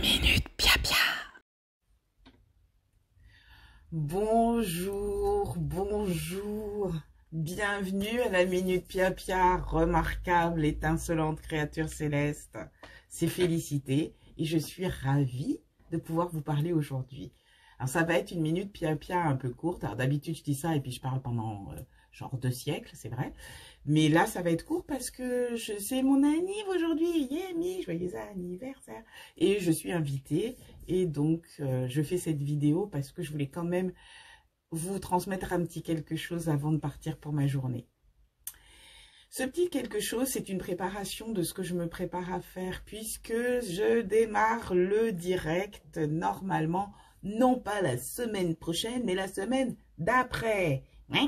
Minute Pia Pia. Bonjour, bonjour. Bienvenue à la Minute Pia Pia, remarquable, étincelante créature céleste. C'est Félicité et je suis ravie de pouvoir vous parler aujourd'hui. Alors ça va être une Minute Pia Pia un peu courte. Alors d'habitude je dis ça et puis je parle pendant genre 2 siècles, c'est vrai. Mais là ça va être court parce que c'est mon anniv aujourd'hui. Yeah, joyeux anniversaire. Et je suis invitée et donc je fais cette vidéo parce que je voulais quand même vous transmettre un petit quelque chose avant de partir pour ma journée. Ce petit quelque chose, c'est une préparation de ce que je me prépare à faire puisque je démarre le direct normalement, non pas la semaine prochaine, mais la semaine d'après.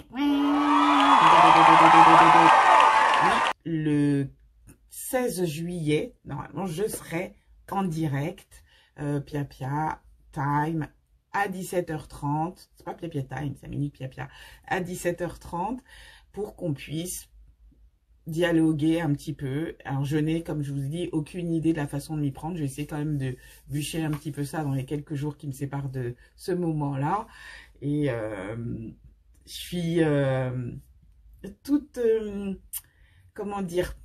Le 16 juillet, normalement, je serai en direct, Pia Pia Time, à 17h30. C'est pas Pia Pia Time, c'est Minute Pia Pia. À 17h30, pour qu'on puisse dialoguer un petit peu. Alors je n'ai, comme je vous dis, aucune idée de la façon de m'y prendre. Je vais essayer quand même de bûcher un petit peu ça dans les quelques jours qui me séparent de ce moment-là. Et je suis toute, comment dire,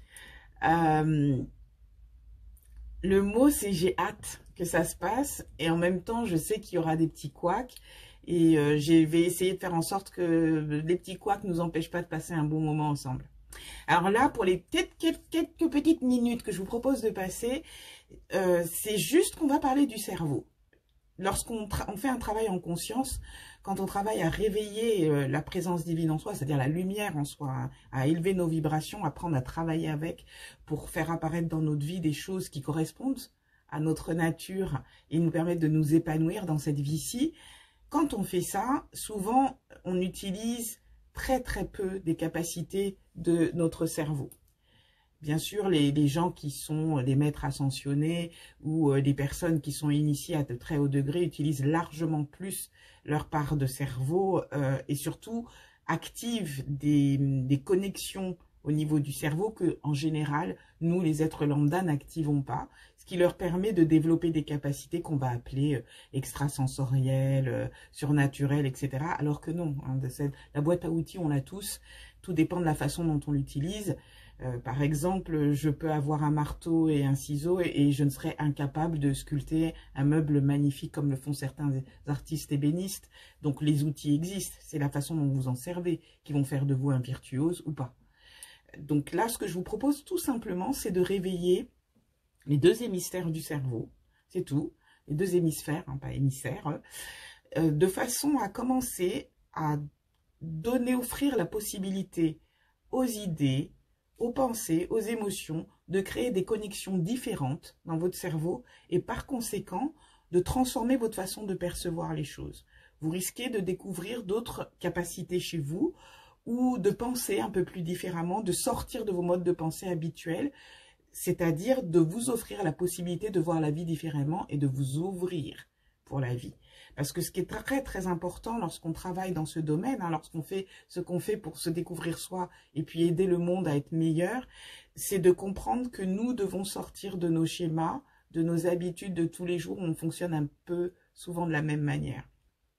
le mot c'est j'ai hâte que ça se passe et en même temps je sais qu'il y aura des petits couacs et je vais essayer de faire en sorte que les petits couacs ne nous empêchent pas de passer un bon moment ensemble. Alors là, pour les quelques petites minutes que je vous propose de passer, c'est juste qu'on va parler du cerveau. Lorsqu'on fait un travail en conscience, quand on travaille à réveiller la présence divine en soi, c'est-à-dire la lumière en soi, hein, à élever nos vibrations, apprendre à travailler avec pour faire apparaître dans notre vie des choses qui correspondent à notre nature et nous permettent de nous épanouir dans cette vie-ci, quand on fait ça, souvent on utilise très peu des capacités de notre cerveau. Bien sûr, les gens qui sont des maîtres ascensionnés ou des personnes qui sont initiées à de très haut degré utilisent largement plus leur part de cerveau et surtout activent des connexions au niveau du cerveau que, en général, nous, les êtres lambda, n'activons pas, ce qui leur permet de développer des capacités qu'on va appeler extrasensorielles, surnaturelles, etc. Alors que non, hein, la boîte à outils, on l'a tous, tout dépend de la façon dont on l'utilise. Par exemple, je peux avoir un marteau et un ciseau et je ne serais incapable de sculpter un meuble magnifique comme le font certains artistes ébénistes. Donc les outils existent, c'est la façon dont vous en servez qui vont faire de vous un virtuose ou pas. Donc là, ce que je vous propose tout simplement, c'est de réveiller les 2 hémisphères du cerveau, c'est tout, les 2 hémisphères, hein, pas hémisphères, de façon à commencer à offrir la possibilité aux idées, aux pensées, aux émotions, de créer des connexions différentes dans votre cerveau et par conséquent, de transformer votre façon de percevoir les choses. Vous risquez de découvrir d'autres capacités chez vous ou de penser un peu plus différemment, de sortir de vos modes de pensée habituels, c'est-à-dire de vous offrir la possibilité de voir la vie différemment et de vous ouvrir pour la vie. Parce que ce qui est très important lorsqu'on travaille dans ce domaine, hein, lorsqu'on fait ce qu'on fait pour se découvrir soi et puis aider le monde à être meilleur, c'est de comprendre que nous devons sortir de nos schémas, de nos habitudes de tous les jours où on fonctionne un peu souvent de la même manière.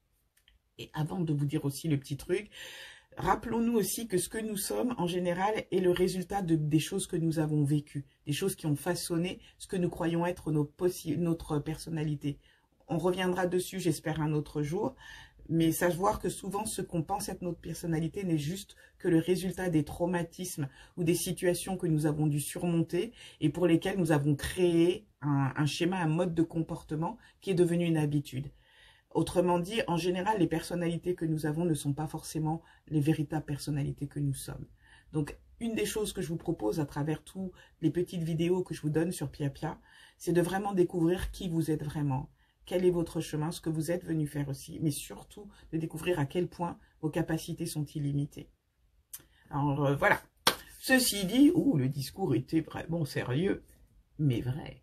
Et avant de vous dire aussi le petit truc, rappelons-nous aussi que ce que nous sommes, en général, est le résultat des choses que nous avons vécues, des choses qui ont façonné ce que nous croyons être notre personnalité. On reviendra dessus, j'espère, un autre jour, mais savoir que souvent, ce qu'on pense être notre personnalité n'est juste que le résultat des traumatismes ou des situations que nous avons dû surmonter et pour lesquelles nous avons créé un schéma, un mode de comportement qui est devenu une habitude. Autrement dit, en général, les personnalités que nous avons ne sont pas forcément les véritables personnalités que nous sommes. Donc, une des choses que je vous propose à travers toutes les petites vidéos que je vous donne sur Pia Pia, c'est de vraiment découvrir qui vous êtes vraiment, quel est votre chemin, ce que vous êtes venu faire aussi, mais surtout de découvrir à quel point vos capacités sont illimitées. Alors, voilà. Ceci dit, le discours était vraiment sérieux, mais vrai.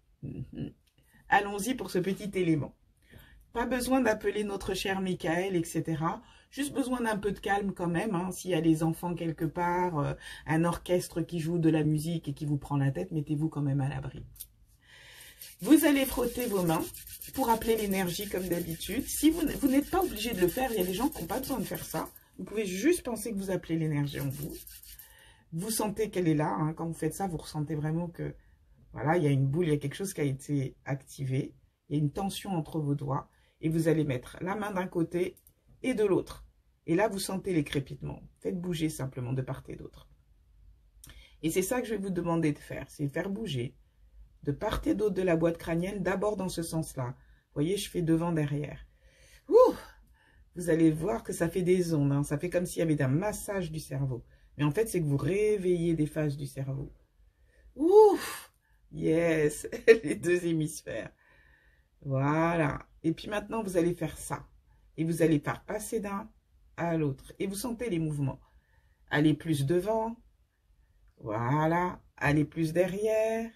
Allons-y pour ce petit élément. Pas besoin d'appeler notre cher Michael, etc. Juste besoin d'un peu de calme quand même. Hein. S'il y a des enfants quelque part, un orchestre qui joue de la musique et qui vous prend la tête, mettez-vous quand même à l'abri. Vous allez frotter vos mains pour appeler l'énergie comme d'habitude. Si vous n'êtes pas obligé de le faire, il y a des gens qui n'ont pas besoin de faire ça. Vous pouvez juste penser que vous appelez l'énergie en vous. Vous sentez qu'elle est là. Hein. Quand vous faites ça, vous ressentez vraiment que, voilà, il y a une boule, il y a quelque chose qui a été activé. Il y a une tension entre vos doigts. Et vous allez mettre la main d'un côté et de l'autre. Et là, vous sentez les crépitements. Faites bouger simplement de part et d'autre. Et c'est ça que je vais vous demander de faire. C'est faire bouger de part et d'autre de la boîte crânienne, d'abord dans ce sens-là. Vous voyez, je fais devant, derrière. Ouh! Vous allez voir que ça fait des ondes. Hein. Ça fait comme s'il y avait un massage du cerveau. Mais en fait, c'est que vous réveillez des phases du cerveau. Ouf! Yes! Les deux hémisphères. Voilà. Et puis maintenant, vous allez faire ça. Et vous allez faire passer d'un à l'autre. Et vous sentez les mouvements. Allez plus devant. Voilà. Allez plus derrière.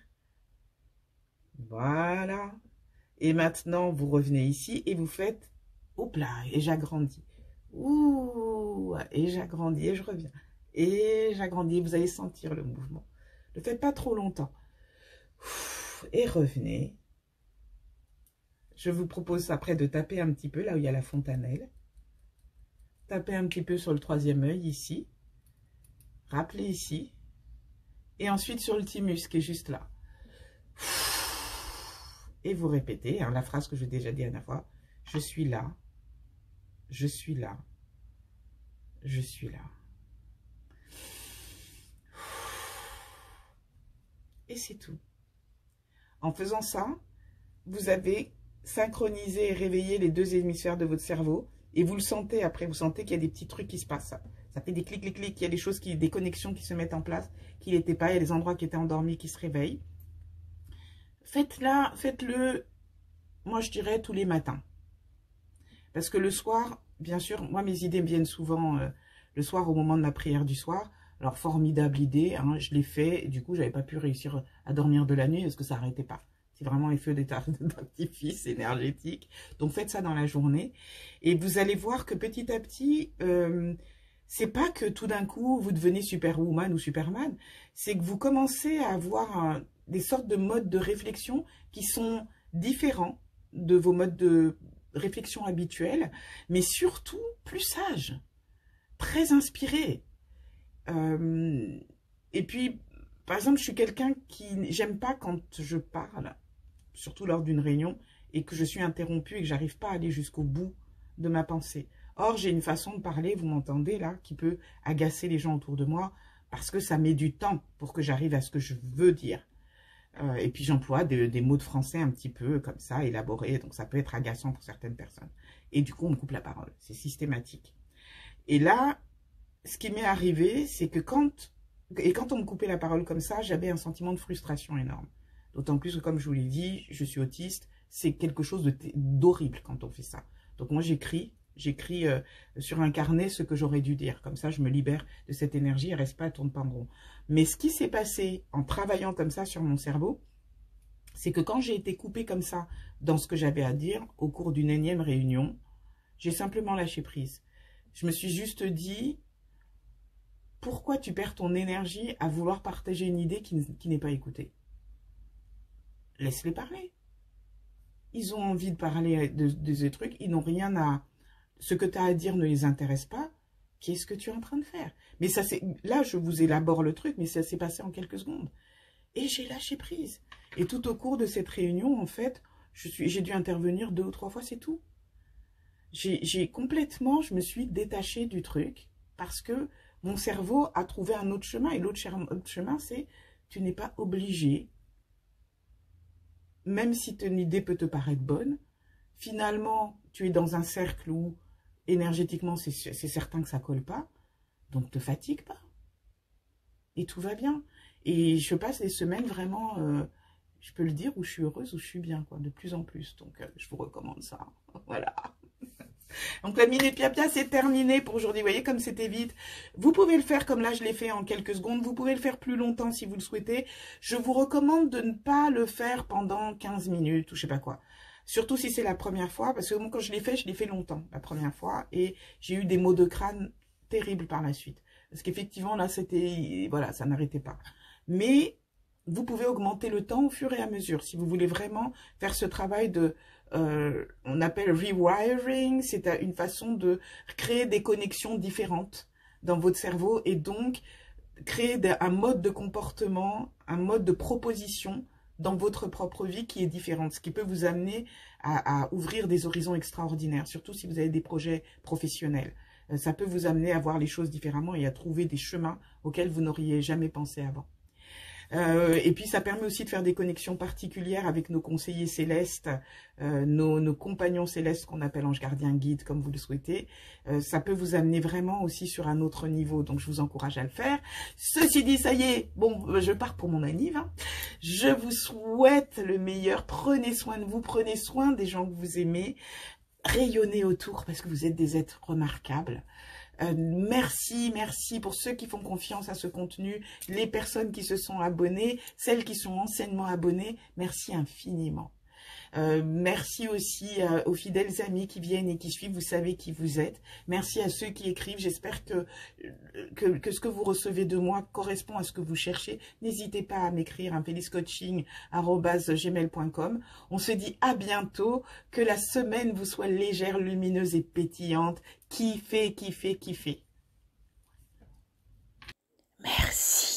Voilà. Et maintenant, vous revenez ici et vous faites, hop là, et j'agrandis. Ouh, et j'agrandis, et je reviens. Et j'agrandis, vous allez sentir le mouvement. Ne faites pas trop longtemps. Et revenez. Je vous propose après de taper un petit peu là où il y a la fontanelle. Tapez un petit peu sur le troisième œil ici. Rappelez ici. Et ensuite sur le thymus qui est juste là. Et vous répétez hein, la phrase que j'ai déjà dit à la fois. Je suis là. Je suis là. Je suis là. Et c'est tout. En faisant ça, vous avez synchronisé et réveillé les deux hémisphères de votre cerveau. Et vous le sentez après. Vous sentez qu'il y a des petits trucs qui se passent. Ça fait des clics, clics, clics. Il y a des choses, des connexions qui se mettent en place, qui n'étaient pas. Il y a des endroits qui étaient endormis, qui se réveillent. Faites-le, moi je dirais tous les matins. Parce que le soir, bien sûr, moi mes idées me viennent souvent le soir au moment de la prière du soir. Alors formidable idée, hein, je l'ai fait, et du coup j'avais pas pu réussir à dormir de la nuit parce que ça n'arrêtait pas. C'est vraiment les feux d'artifice énergétiques. Donc faites ça dans la journée. Et vous allez voir que petit à petit, c'est pas que tout d'un coup vous devenez Superwoman ou Superman, c'est que vous commencez à avoir des sortes de modes de réflexion qui sont différents de vos modes de réflexion habituels, mais surtout plus sages, très inspirés. Et puis, par exemple, je suis quelqu'un qui j'aime pas quand je parle, surtout lors d'une réunion, et que je suis interrompue et que j'arrive pas à aller jusqu'au bout de ma pensée. Or, j'ai une façon de parler, vous m'entendez là, qui peut agacer les gens autour de moi, parce que ça met du temps pour que j'arrive à ce que je veux dire. Et puis j'emploie des mots de français un petit peu comme ça, élaborés, donc ça peut être agaçant pour certaines personnes. Et du coup, on me coupe la parole, c'est systématique. Et là, ce qui m'est arrivé, c'est que quand on me coupait la parole comme ça, j'avais un sentiment de frustration énorme. D'autant plus que, comme je vous l'ai dit, je suis autiste, c'est quelque chose d'horrible quand on fait ça. Donc moi, j'écris sur un carnet ce que j'aurais dû dire. Comme ça, je me libère de cette énergie, elle reste pas, elle tourne pas en rond. Mais ce qui s'est passé en travaillant comme ça sur mon cerveau, c'est que quand j'ai été coupée comme ça dans ce que j'avais à dire, au cours d'une énième réunion, j'ai simplement lâché prise. Je me suis juste dit, pourquoi tu perds ton énergie à vouloir partager une idée qui n'est pas écoutée? Laisse-les parler. Ils ont envie de parler de ces trucs, ils n'ont rien à... Ce que tu as à dire ne les intéresse pas. Qu'est-ce que tu es en train de faire? Mais ça, là, je vous élabore le truc, mais ça s'est passé en quelques secondes. Et j'ai lâché prise. Et tout au cours de cette réunion, en fait, j'ai dû intervenir 2 ou 3 fois, c'est tout. Je me suis détachée du truc parce que mon cerveau a trouvé un autre chemin. Et l'autre chemin, c'est tu n'es pas obligé, même si ton idée peut te paraître bonne, finalement, tu es dans un cercle où énergétiquement, c'est certain que ça colle pas. Donc, te fatigue pas. Et tout va bien. Et je passe des semaines vraiment, je peux le dire, où je suis heureuse, où je suis bien, quoi, de plus en plus. Donc, je vous recommande ça. Voilà. Donc, la Minute Pia-Pia, c'est terminé pour aujourd'hui. Vous voyez comme c'était vite. Vous pouvez le faire comme là, je l'ai fait en quelques secondes. Vous pouvez le faire plus longtemps si vous le souhaitez. Je vous recommande de ne pas le faire pendant 15 minutes ou je sais pas quoi. Surtout si c'est la première fois, parce que moi, quand je l'ai fait longtemps, la première fois. Et j'ai eu des maux de crâne terribles par la suite. Parce qu'effectivement, là, c'était... Voilà, ça n'arrêtait pas. Mais vous pouvez augmenter le temps au fur et à mesure. Si vous voulez vraiment faire ce travail de, on appelle rewiring, c'est une façon de créer des connexions différentes dans votre cerveau et donc créer un mode de comportement, un mode de proposition dans votre propre vie qui est différente, ce qui peut vous amener à ouvrir des horizons extraordinaires, surtout si vous avez des projets professionnels. Ça peut vous amener à voir les choses différemment et à trouver des chemins auxquels vous n'auriez jamais pensé avant. Et puis ça permet aussi de faire des connexions particulières avec nos conseillers célestes, nos compagnons célestes qu'on appelle anges gardiens guides comme vous le souhaitez. Ça peut vous amener vraiment aussi sur un autre niveau, donc je vous encourage à le faire. Ceci dit, ça y est, bon, je pars pour mon anniv. Hein. Je vous souhaite le meilleur, prenez soin de vous, prenez soin des gens que vous aimez, rayonnez autour parce que vous êtes des êtres remarquables. Merci pour ceux qui font confiance à ce contenu, les personnes qui se sont abonnées, celles qui sont anciennement abonnées, merci infiniment. Merci aussi aux fidèles amis qui viennent et qui suivent, vous savez qui vous êtes. Merci à ceux qui écrivent, j'espère que ce que vous recevez de moi correspond à ce que vous cherchez. N'hésitez pas à m'écrire un feliscoaching@gmail.com. On se dit à bientôt, que la semaine vous soit légère, lumineuse et pétillante. Kiffez. Merci.